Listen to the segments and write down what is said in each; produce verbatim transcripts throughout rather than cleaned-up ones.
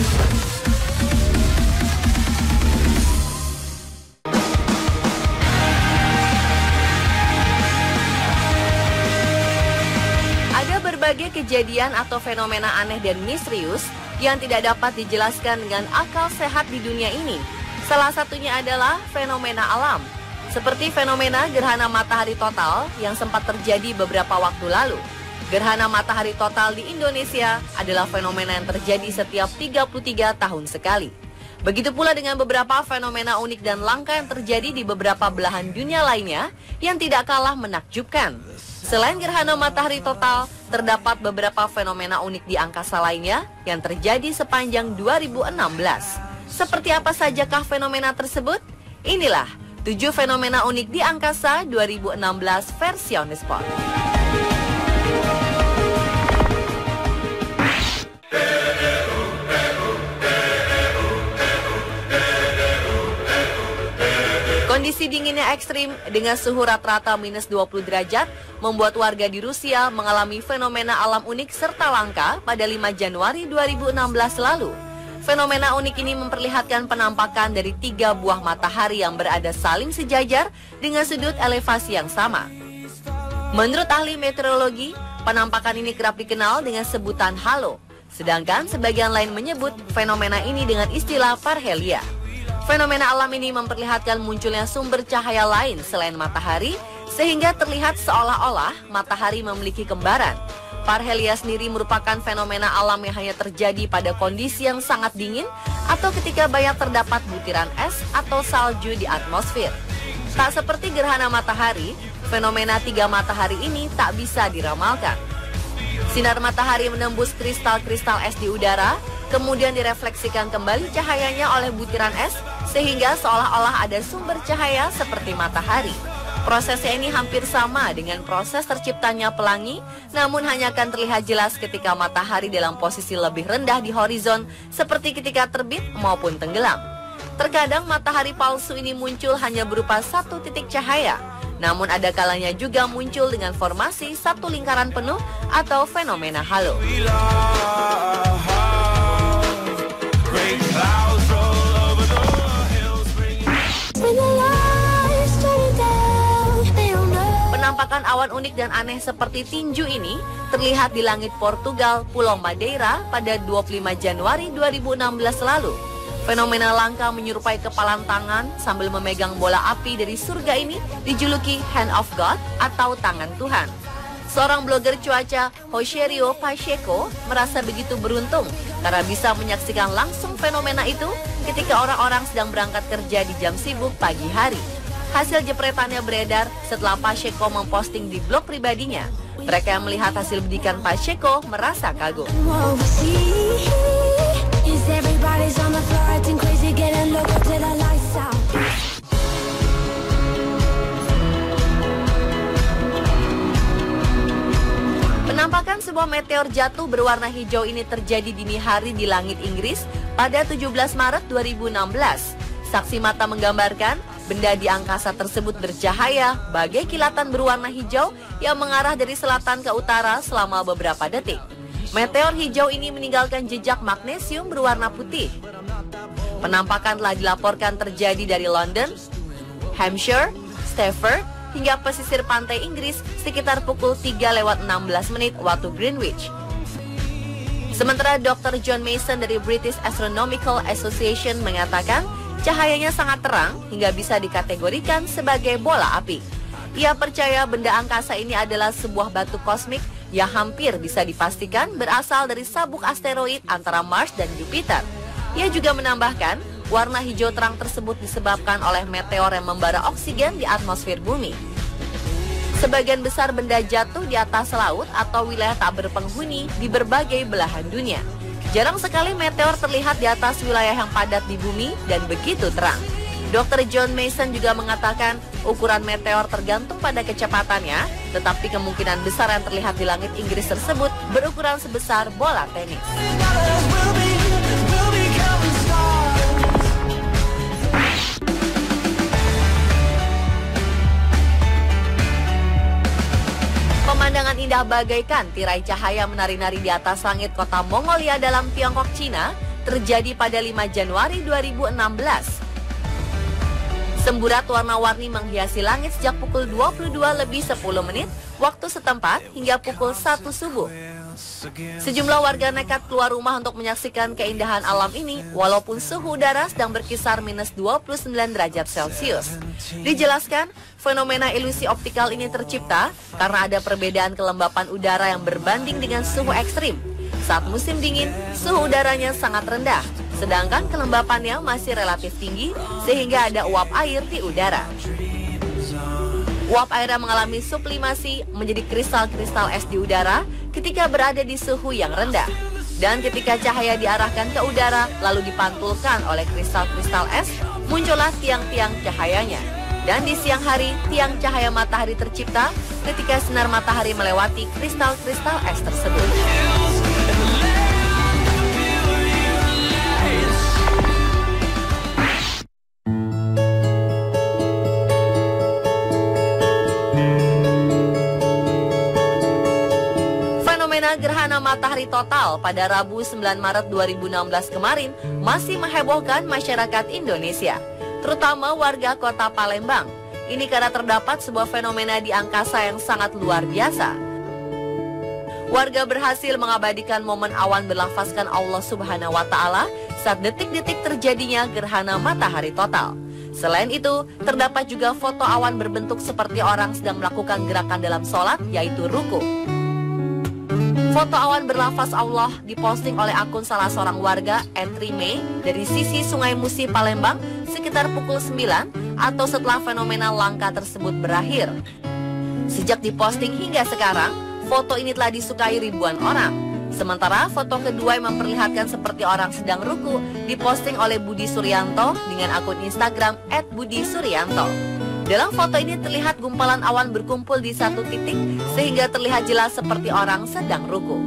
Berbagai kejadian atau fenomena aneh dan misterius yang tidak dapat dijelaskan dengan akal sehat di dunia ini. Salah satunya adalah fenomena alam, seperti fenomena gerhana matahari total yang sempat terjadi beberapa waktu lalu. Gerhana matahari total di Indonesia adalah fenomena yang terjadi setiap tiga puluh tiga tahun sekali. Begitu pula dengan beberapa fenomena unik dan langka yang terjadi di beberapa belahan dunia lainnya yang tidak kalah menakjubkan. Selain gerhana matahari total, terdapat beberapa fenomena unik di angkasa lainnya yang terjadi sepanjang dua ribu enam belas. Seperti apa sajakah fenomena tersebut? Inilah tujuh fenomena unik di angkasa dua ribu enam belas versi On The Spot. Kondisi dinginnya ekstrim dengan suhu rata-rata minus dua puluh derajat membuat warga di Rusia mengalami fenomena alam unik serta langka pada lima Januari dua ribu enam belas lalu. Fenomena unik ini memperlihatkan penampakan dari tiga buah matahari yang berada saling sejajar dengan sudut elevasi yang sama. Menurut ahli meteorologi, penampakan ini kerap dikenal dengan sebutan halo, sedangkan sebagian lain menyebut fenomena ini dengan istilah parhelia. Fenomena alam ini memperlihatkan munculnya sumber cahaya lain selain matahari, sehingga terlihat seolah-olah matahari memiliki kembaran. Parhelia sendiri merupakan fenomena alam yang hanya terjadi pada kondisi yang sangat dingin atau ketika banyak terdapat butiran es atau salju di atmosfer. Tak seperti gerhana matahari, fenomena tiga matahari ini tak bisa diramalkan. Sinar matahari menembus kristal-kristal es di udara, kemudian direfleksikan kembali cahayanya oleh butiran es, sehingga seolah-olah ada sumber cahaya seperti matahari. Prosesnya ini hampir sama dengan proses terciptanya pelangi, namun hanya akan terlihat jelas ketika matahari dalam posisi lebih rendah di horizon, seperti ketika terbit maupun tenggelam. Terkadang matahari palsu ini muncul hanya berupa satu titik cahaya, namun ada kalanya juga muncul dengan formasi satu lingkaran penuh atau fenomena halo. Penampakan awan unik dan aneh seperti tinju ini terlihat di langit Portugal, Pulau Madeira pada dua puluh lima Januari dua ribu enam belas lalu. Fenomena langka menyerupai kepalan tangan sambil memegang bola api dari surga ini dijuluki Hand of God atau Tangan Tuhan. Seorang blogger cuaca, Rogerio Pacheco, merasa begitu beruntung karena bisa menyaksikan langsung fenomena itu ketika orang-orang sedang berangkat kerja di jam sibuk pagi hari. Hasil jepretannya beredar setelah Pacheco memposting di blog pribadinya. Mereka yang melihat hasil bidikan Pacheco merasa kagum. Penampakan sebuah meteor jatuh berwarna hijau ini terjadi dini hari di langit Inggris pada tujuh belas Maret dua ribu enam belas. Saksi mata menggambarkan benda di angkasa tersebut bercahaya bagai kilatan berwarna hijau yang mengarah dari selatan ke utara selama beberapa detik. Meteor hijau ini meninggalkan jejak magnesium berwarna putih. Penampakan telah dilaporkan terjadi dari London, Hampshire, Stafford, hingga pesisir pantai Inggris sekitar pukul tiga lewat enam belas menit waktu Greenwich. Sementara dokter John Mason dari British Astronomical Association mengatakan cahayanya sangat terang hingga bisa dikategorikan sebagai bola api. Ia percaya benda angkasa ini adalah sebuah batu kosmik yang hampir bisa dipastikan berasal dari sabuk asteroid antara Mars dan Jupiter. Ia juga menambahkan, warna hijau terang tersebut disebabkan oleh meteor yang membara oksigen di atmosfer bumi. Sebagian besar benda jatuh di atas laut atau wilayah tak berpenghuni di berbagai belahan dunia. Jarang sekali meteor terlihat di atas wilayah yang padat di bumi dan begitu terang. dokter John Mason juga mengatakan ukuran meteor tergantung pada kecepatannya, tetapi kemungkinan besar yang terlihat di langit Inggris tersebut berukuran sebesar bola tenis. Pemandangan indah bagaikan tirai cahaya menari-nari di atas langit kota Mongolia dalam Tiongkok, Cina terjadi pada lima Januari dua ribu enam belas. Semburat warna-warni menghiasi langit sejak pukul dua puluh dua lebih sepuluh menit waktu setempat hingga pukul satu subuh. Sejumlah warga nekat keluar rumah untuk menyaksikan keindahan alam ini walaupun suhu udara sedang berkisar minus dua puluh sembilan derajat Celcius. Dijelaskan, fenomena ilusi optikal ini tercipta karena ada perbedaan kelembapan udara yang berbanding dengan suhu ekstrim. Saat musim dingin, suhu udaranya sangat rendah, sedangkan kelembapannya masih relatif tinggi sehingga ada uap air di udara. Uap airnya mengalami sublimasi menjadi kristal-kristal es di udara ketika berada di suhu yang rendah. Dan ketika cahaya diarahkan ke udara lalu dipantulkan oleh kristal-kristal es, muncullah tiang-tiang cahayanya. Dan di siang hari, tiang cahaya matahari tercipta ketika sinar matahari melewati kristal-kristal es tersebut. Fenomena gerhana matahari total pada Rabu sembilan Maret dua ribu enam belas kemarin masih menghebohkan masyarakat Indonesia, terutama warga kota Palembang. Ini karena terdapat sebuah fenomena di angkasa yang sangat luar biasa. Warga berhasil mengabadikan momen awan berlafazkan Allah Subhanahu wa Ta'ala saat detik-detik terjadinya gerhana matahari total. Selain itu, terdapat juga foto awan berbentuk seperti orang sedang melakukan gerakan dalam sholat, yaitu ruku. Foto awan berlafaz Allah diposting oleh akun salah seorang warga, Entry May, dari sisi Sungai Musi, Palembang, sekitar pukul sembilan atau setelah fenomena langka tersebut berakhir. Sejak diposting hingga sekarang, foto ini telah disukai ribuan orang. Sementara foto kedua yang memperlihatkan seperti orang sedang ruku diposting oleh Budi Suryanto dengan akun Instagram et budi suryanto. Dalam foto ini terlihat gumpalan awan berkumpul di satu titik sehingga terlihat jelas seperti orang sedang ruku.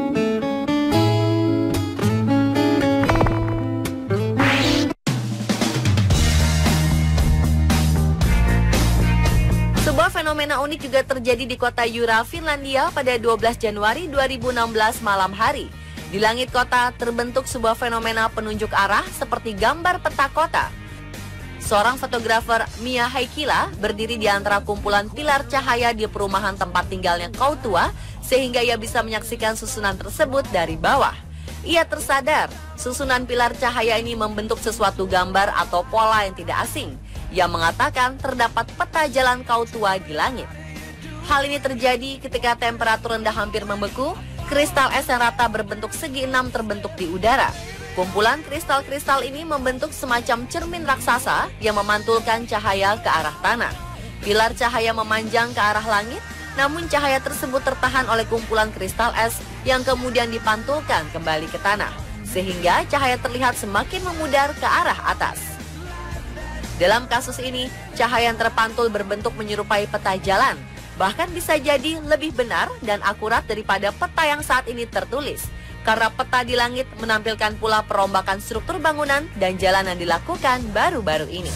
Sebuah fenomena unik juga terjadi di kota Jura, Finlandia pada dua belas Januari dua ribu enam belas malam hari. Di langit kota terbentuk sebuah fenomena penunjuk arah seperti gambar peta kota. Seorang fotografer, Mia Heikkila, berdiri di antara kumpulan pilar cahaya di perumahan tempat tinggalnya Kautua sehingga ia bisa menyaksikan susunan tersebut dari bawah. Ia tersadar, susunan pilar cahaya ini membentuk sesuatu gambar atau pola yang tidak asing. Ia mengatakan terdapat peta jalan Kautua di langit. Hal ini terjadi ketika temperatur rendah hampir membeku, kristal es yang rata berbentuk segi enam terbentuk di udara. Kumpulan kristal-kristal ini membentuk semacam cermin raksasa yang memantulkan cahaya ke arah tanah. Pilar cahaya memanjang ke arah langit, namun cahaya tersebut tertahan oleh kumpulan kristal es yang kemudian dipantulkan kembali ke tanah, sehingga cahaya terlihat semakin memudar ke arah atas. Dalam kasus ini, cahaya yang terpantul berbentuk menyerupai peta jalan, bahkan bisa jadi lebih benar dan akurat daripada peta yang saat ini tertulis. Karena peta di langit menampilkan pula perombakan struktur bangunan dan jalan yang dilakukan baru-baru ini.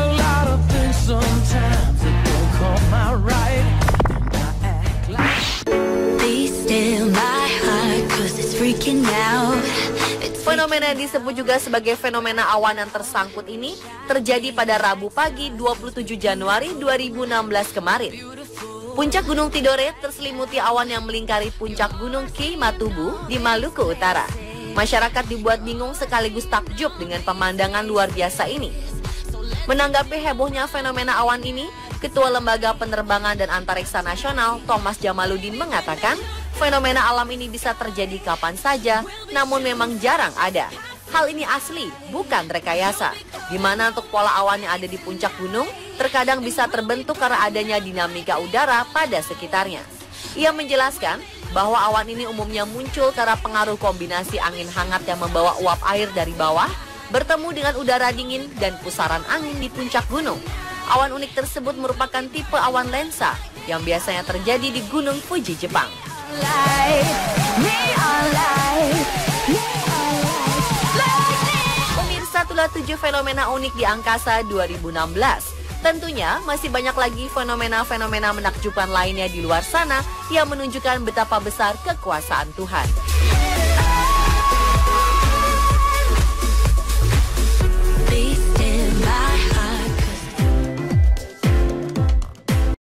Fenomena yang disebut juga sebagai fenomena awan yang tersangkut ini terjadi pada Rabu pagi dua puluh tujuh Januari dua ribu enam belas kemarin. Puncak Gunung Tidore terselimuti awan yang melingkari puncak Gunung Keimatubu di Maluku Utara. Masyarakat dibuat bingung sekaligus takjub dengan pemandangan luar biasa ini. Menanggapi hebohnya fenomena awan ini, Ketua Lembaga Penerbangan dan Antariksa Nasional Thomas Jamaludin mengatakan, fenomena alam ini bisa terjadi kapan saja, namun memang jarang ada. Hal ini asli, bukan rekayasa, di mana untuk pola awan yang ada di puncak gunung terkadang bisa terbentuk karena adanya dinamika udara pada sekitarnya. Ia menjelaskan bahwa awan ini umumnya muncul karena pengaruh kombinasi angin hangat yang membawa uap air dari bawah bertemu dengan udara dingin dan pusaran angin di puncak gunung. Awan unik tersebut merupakan tipe awan lensa yang biasanya terjadi di Gunung Fuji, Jepang. Pemirsa, itulah tujuh fenomena unik di angkasa dua ribu enam belas. Tentunya masih banyak lagi fenomena-fenomena menakjubkan lainnya di luar sana yang menunjukkan betapa besar kekuasaan Tuhan.